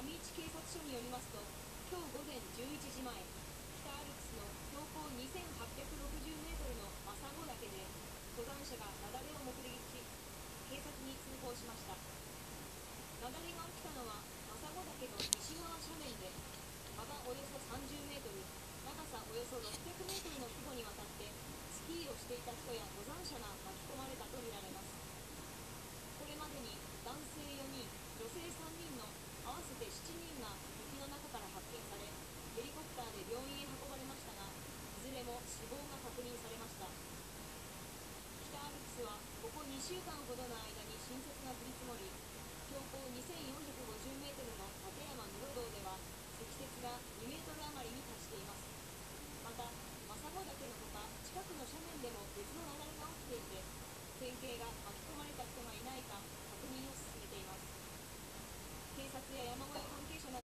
上市警察署によりますと、今日午前11時前、北アルプスの標高2860メートルの朝子岳で、登山者が雪崩を目撃し、警察に通報しました。雪崩が起きたのは、朝子岳の西側斜面で、幅およそ30メートル、長さおよそ600メートルの規模にわたって、スキーをしていた人や登山者が巻き込まれたとみられます。これまでに男性4人、女性3人の合わせて7人が雪の中から発見され、ヘリコプターで病院へ運ばれましたが、いずれも死亡が確認されました。北アルプスはここ2週間ほどの間に新雪が降り積もり、標高2450メートルの立山室堂では積雪が2メートル余りに達しています。また、朝子岳のほか、近くの斜面でも別の雪崩が起きていて、県警が巻き込まれた人がいないか確認を進めています。警察や山小屋